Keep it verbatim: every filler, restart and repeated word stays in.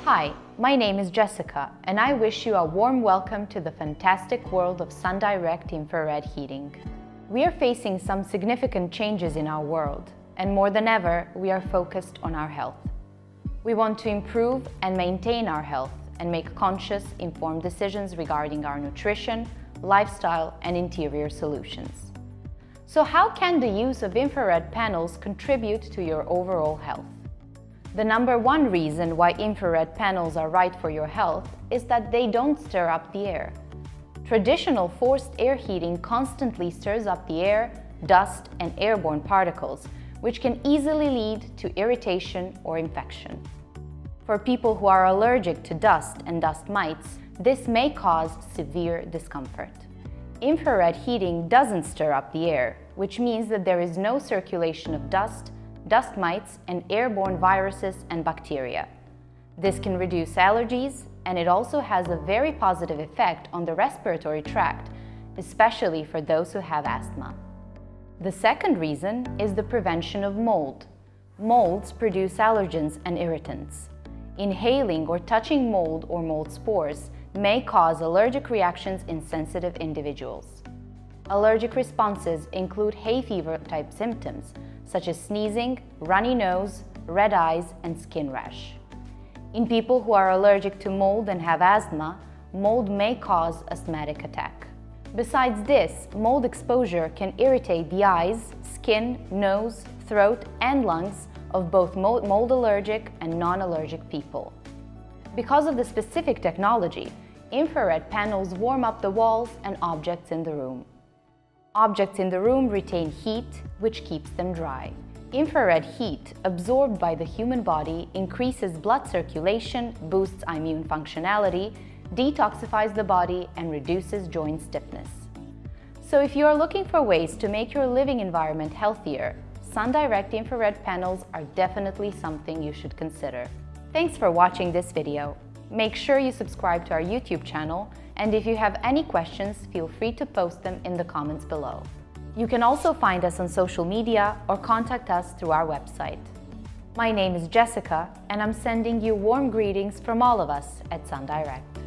Hi, my name is Jessica, and I wish you a warm welcome to the fantastic world of Sundirect infrared heating. We are facing some significant changes in our world, and more than ever, we are focused on our health. We want to improve and maintain our health and make conscious, informed decisions regarding our nutrition, lifestyle, and interior solutions. So how can the use of infrared panels contribute to your overall health? The number one reason why infrared panels are right for your health is that they don't stir up the air. Traditional forced air heating constantly stirs up the air, dust, and airborne particles, which can easily lead to irritation or infection. For people who are allergic to dust and dust mites, this may cause severe discomfort. Infrared heating doesn't stir up the air, which means that there is no circulation of dust, dust mites, and airborne viruses and bacteria. This can reduce allergies, and it also has a very positive effect on the respiratory tract, especially for those who have asthma. The second reason is the prevention of mold. Molds produce allergens and irritants. Inhaling or touching mold or mold spores may cause allergic reactions in sensitive individuals. Allergic responses include hay fever type symptoms, such as sneezing, runny nose, red eyes, and skin rash. In people who are allergic to mold and have asthma, mold may cause asthmatic attack. Besides this, mold exposure can irritate the eyes, skin, nose, throat, and lungs of both mold allergic and non-allergic people. Because of the specific technology, infrared panels warm up the walls and objects in the room. Objects in the room retain heat, which keeps them dry. Infrared heat, absorbed by the human body, increases blood circulation, boosts immune functionality, detoxifies the body, and reduces joint stiffness. So if you are looking for ways to make your living environment healthier, Sundirect infrared panels are definitely something you should consider. Thanks for watching this video. Make sure you subscribe to our YouTube channel, and if you have any questions, feel free to post them in the comments below. You can also find us on social media or contact us through our website. My name is Jessica, and I'm sending you warm greetings from all of us at Sundirect.